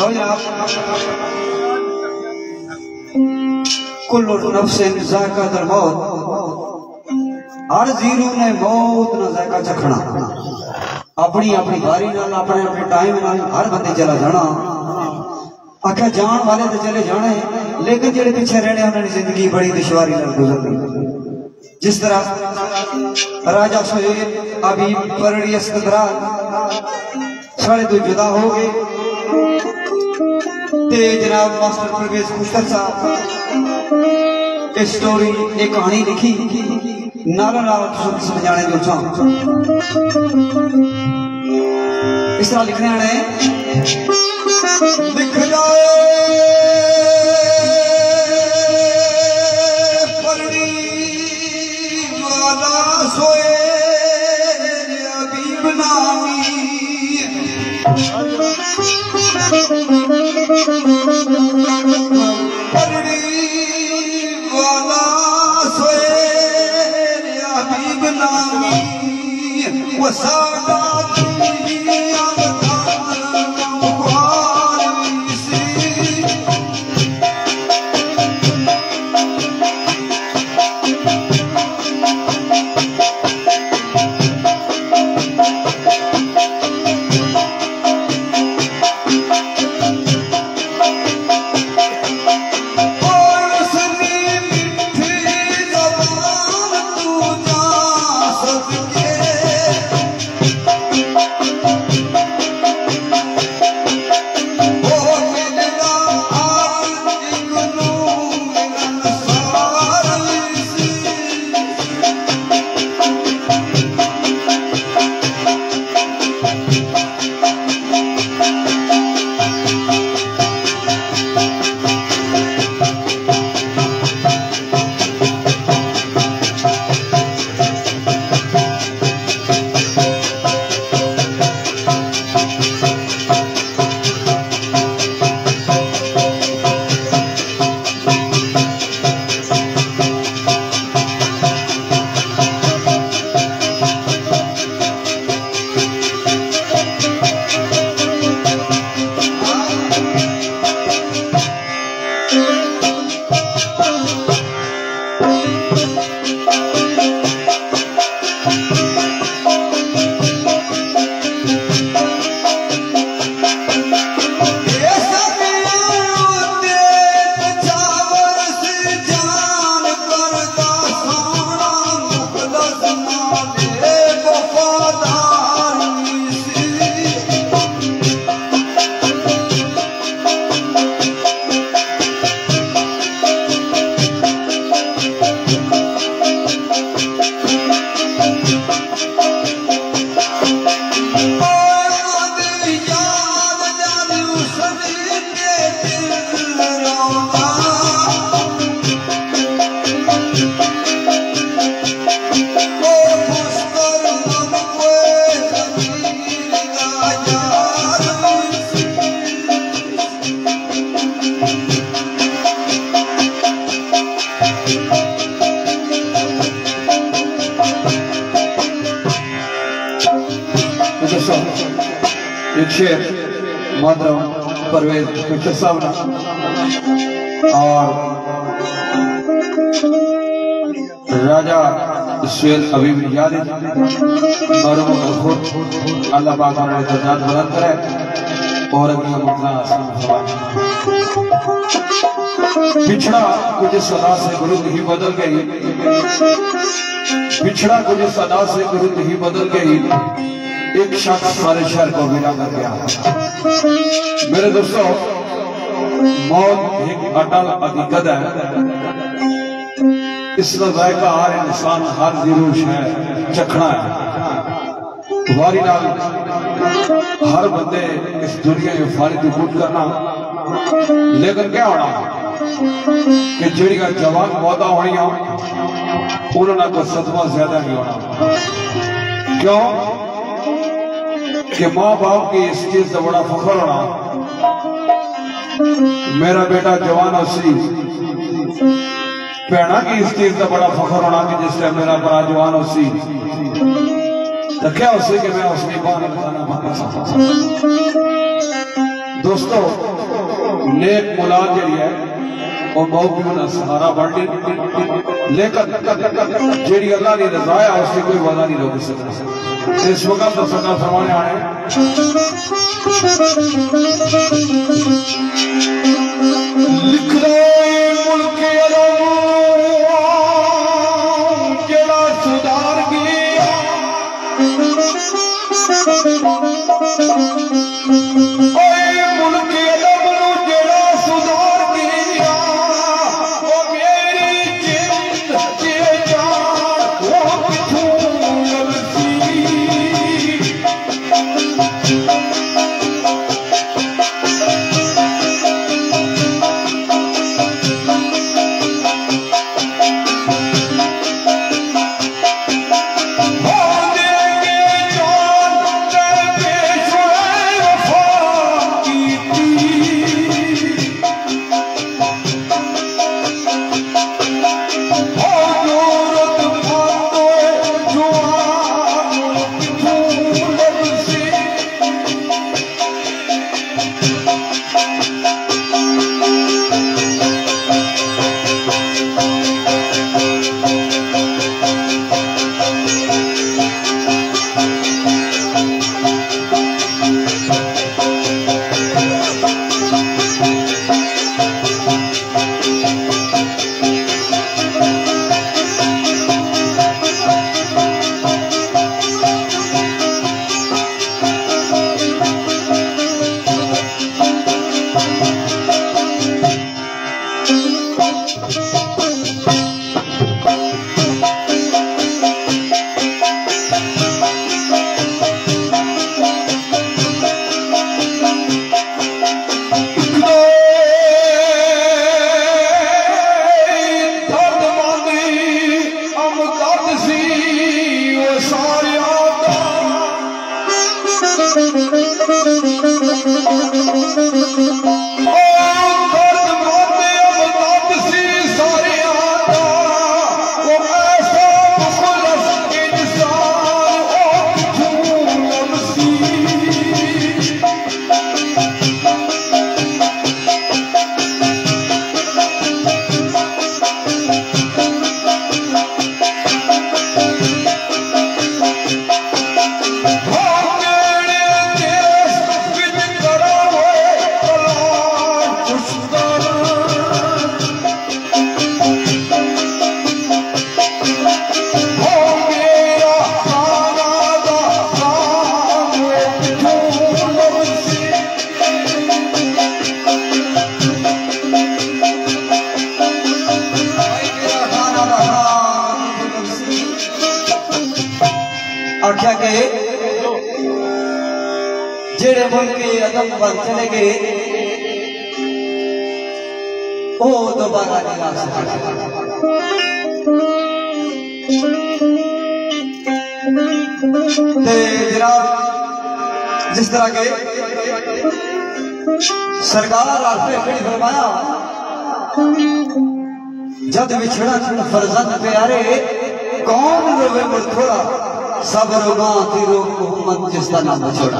कुल्लु नफ्सिन ज़ाइक़ातुल मौत, हर जीरू ने मौत ना जायका चखना। अपनी अपनी बारी नाल अपने अपने टाइम नाल हर बंदे चला जाना। आख्या जान वाले तो चले जाने, लेकिन जेड़े पीछे रहने उन्होंने जिंदगी बड़ी दुश्वारी नाल गुजरनी। जिस तरह राजा सुहेल अभी परड़ी इस्कंदरान साढ़े तो जुदा हो गए, जनाब मास्टर परवेज खुशर साहब एक स्टोरी एक कहानी लिखी नाल नाल समझाने जो चाह इस तरह लिखने आने लिख जाए परड़ी वाला सोए अबीब नामी परड़ी वाला सोए हबीब नामी वो सादा मोहतरम परवेज खुशर साहब और राजा सुहेल अबीब याद अल्लाह पाक हमारे दर्जात बुलंद करे और पिछड़ा कुछ सदा से गुरु नहीं बदल गई, पिछड़ा कुछ सदा से गुरु नहीं बदल गई, एक शख्स सारे शहर को विदा कर गया। मेरे दोस्तों, मौत एक अटल हकीकत है, इसका जायका हर इंसान हर जरूर है चखना है। वारी नाल हर बंदे इस दुनिया में फारी की कूट करना, लेकिन क्या होना कि जड़िया जवान मौता होनी उन्होंने को सदमा ज्यादा नहीं होना। क्यों कि माँ बाप की इस चीज से बड़ा फख्र होना, मेरा बेटा जवान उसी भैना की इस चीज का बड़ा फख्र होना कि जिस टाइम मेरा बड़ा जवान उसी तो क्या उसे कि मैं उसकी बात बताना। दोस्तों नेक मुलाद जी है वो मौकी का सहारा बन ली, लेकिन जी अल्लाह की रजा है उसकी कोई वादा नहीं रोक सकता। इस वक्त तो सरकार फरमाने आने लिख लो मुल्क जेड़ा सुधार गया मुल्क जेड़ा सुधार गया वो मेरी जिंद के जान वो किथों लभसी आख्या के जेड़े मुल्क के अदम पर चले गए वो दोबारा नहीं आ सकते। जनाब जिस तरह के सरकार आपने फरमाया जब बिछड़ा फर्जंद प्यारे कौन रोवे मुड़ थोड़ा सबर तीरो मोहम्मद जिसका नाम छोड़ा।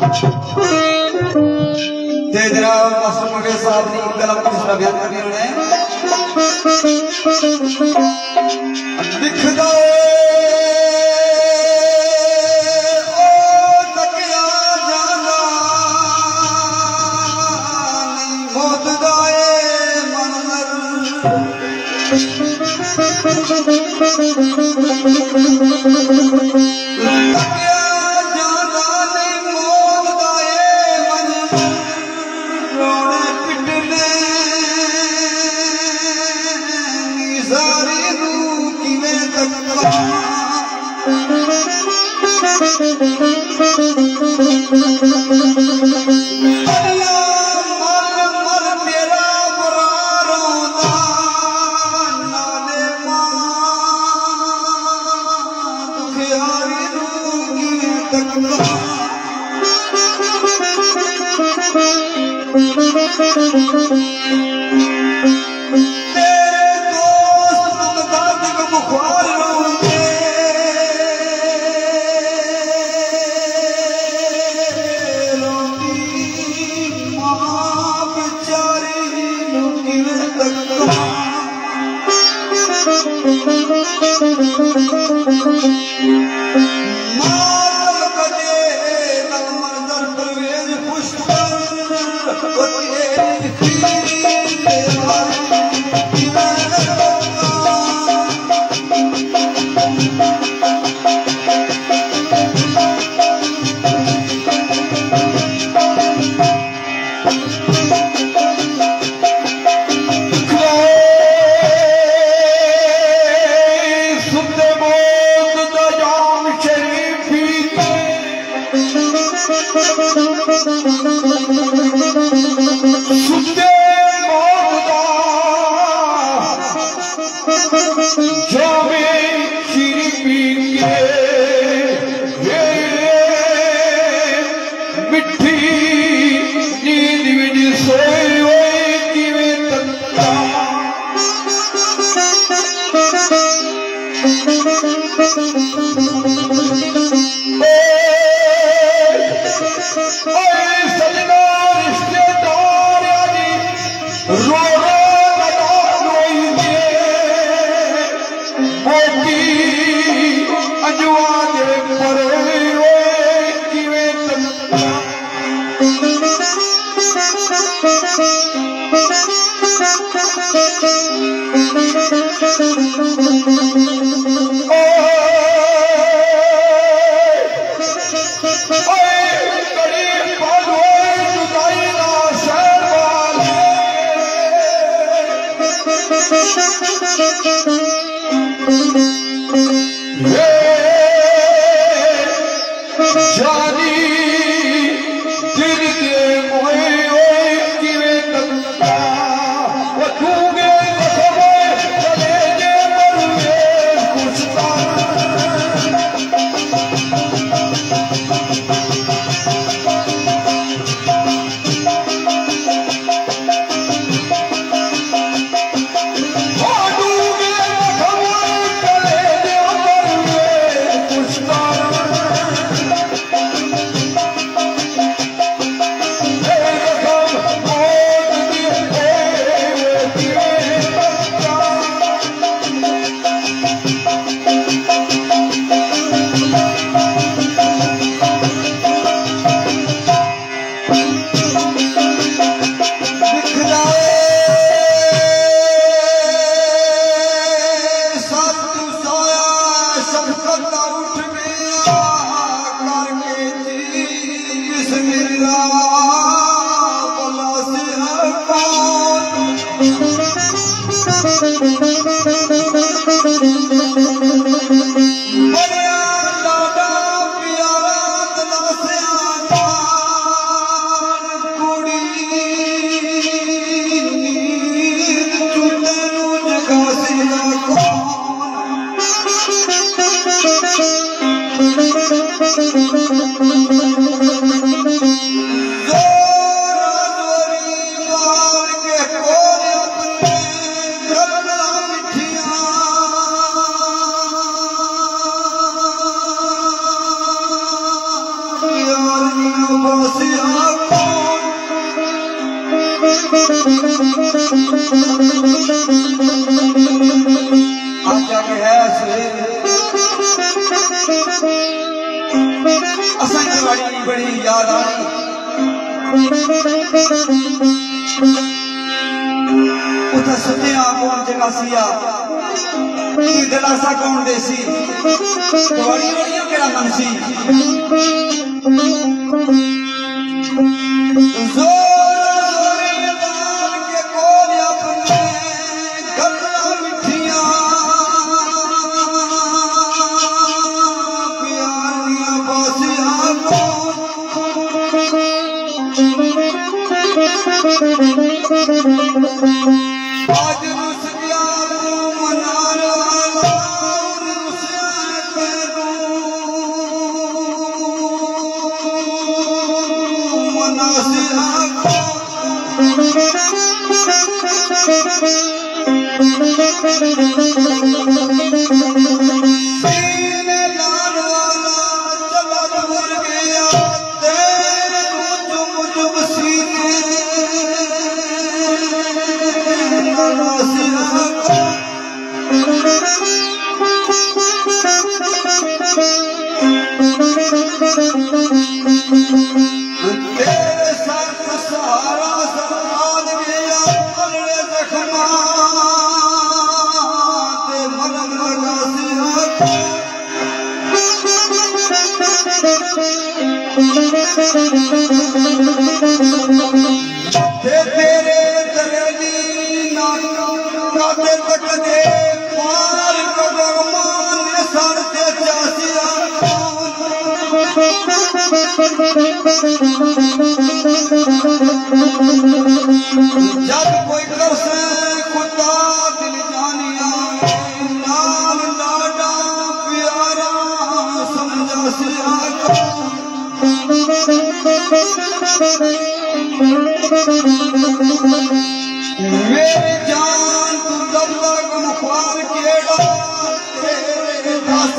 जनाब मास्टर मुगल साहब ने कलम दूसरा बयान करने लिख दो बड़ी याद आई उधर सत्या कौन जगासिया दिलासा कौन देसी बड़ी बड़ियों केड़ा मनसी आज रुसिया मनाना तेरे दरेली ना काते तक दे पार कदम ने सर ते चासिया जब कोई कर से खुदा दिल जानिया नाल लाडा प्यारा समझा सिया मेरी जान तू जब तक मुखार केड़ा तेरे दस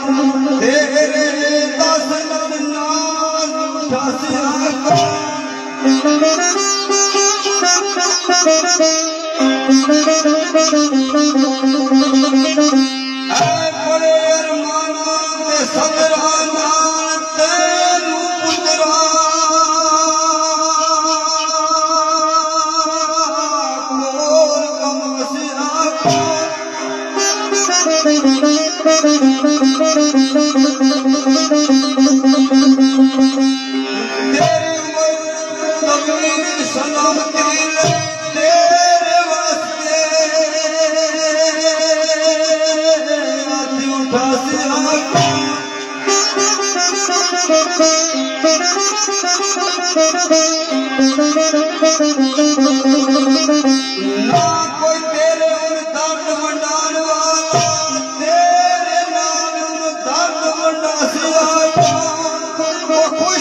नाज उठासिया ऐ बड़े अरमाना ते सदरा नाल तेनू पुतरा कोल कम वसिया तेरी उम्र कभी सलामती तेरे वास्ते हाथ उठा से ना कोई तेरे उन दर्द मंडान वाला तेरे नाम उन दर्द मंडा से आया वो खुश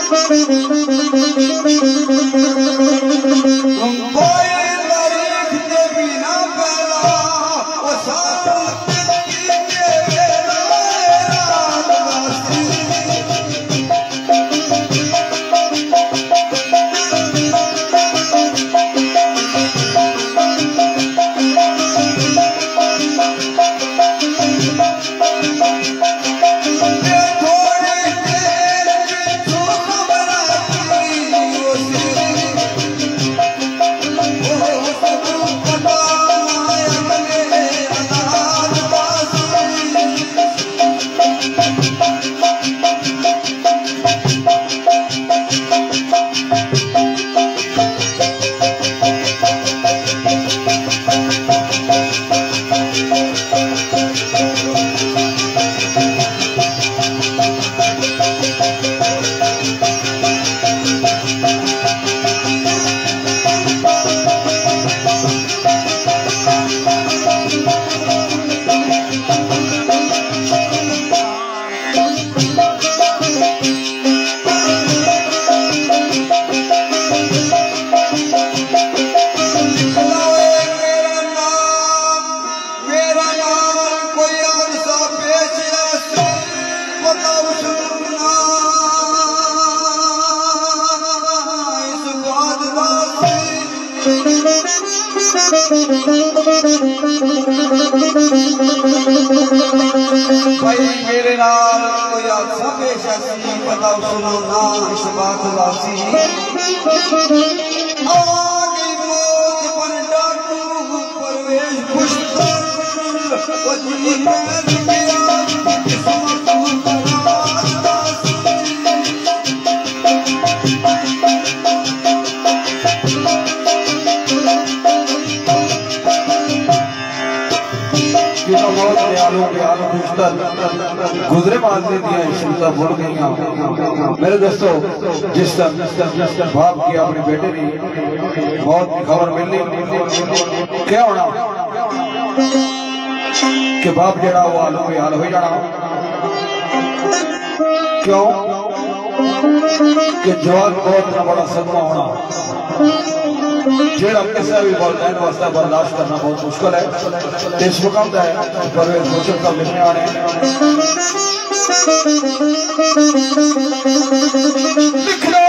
भाई मेरे नाल कोई आसा पेश ऐसी बताओ सुनो ना इस बात वासी आगे मौत पर डाकू परवेश पुष्कर वजी में गया किस्मत गुजरे माजरे दिया शुरुता भूल गई। मेरे दोस्तों जिस बाप की अपने बेटे की मौत की खबर मिलनी क्या होना कि बाप जड़ा वो आलू बेहाल हो जाना। क्यों कि जवान बहुत बड़ा सदमा होना जेड़ा किसी भी वालदैन वास्ते बर्दाश्त करना बहुत मुश्किल है। इस मुकाम है परवेज मुशर्रफ साहब लिखने वाले लिखना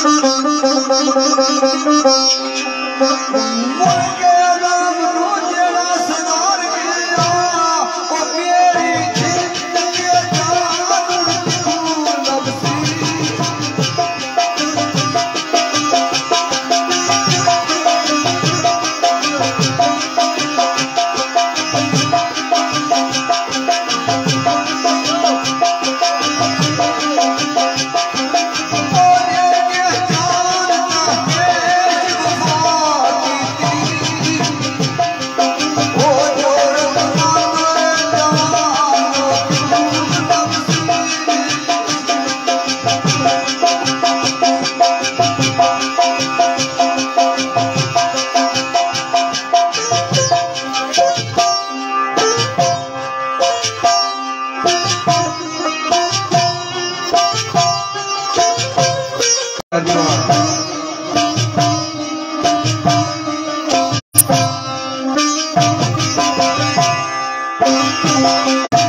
Thank you.